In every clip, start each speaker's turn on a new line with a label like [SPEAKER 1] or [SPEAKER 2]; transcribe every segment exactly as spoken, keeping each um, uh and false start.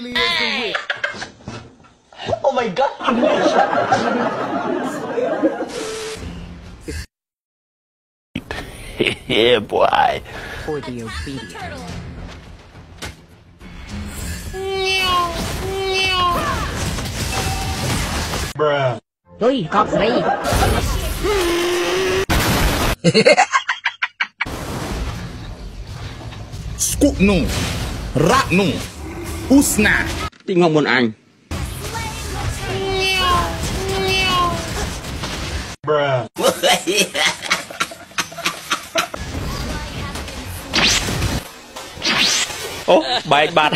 [SPEAKER 1] Oh my god! Yeah, boy.
[SPEAKER 2] For the obedient.
[SPEAKER 1] Bruh.
[SPEAKER 2] Tôi cọp gì?
[SPEAKER 3] Skuknu, raknu, usna.
[SPEAKER 1] Tingong mon anh. Bruh. Ồ, bài bạt.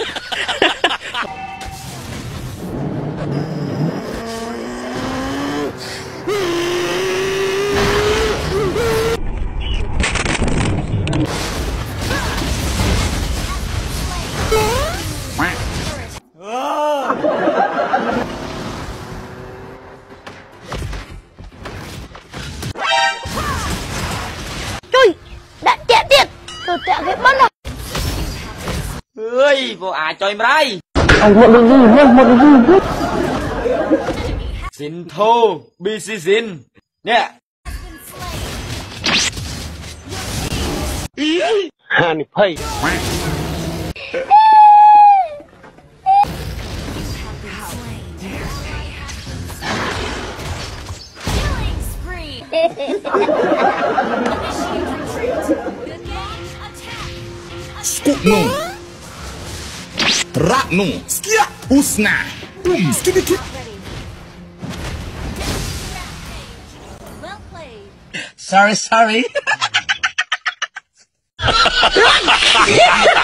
[SPEAKER 4] Trời, đã chạy tiệt. Tôi chạy cái mất rồi.
[SPEAKER 1] Ơi, vô à chơi mày.
[SPEAKER 4] Anh một đường gì, một đường gì.
[SPEAKER 1] Xin thô, bi si xin. Nè. Hani pay.
[SPEAKER 3] Skuknu, raknu, skia, usna. Boom, skidiki.
[SPEAKER 1] Sorry, sorry.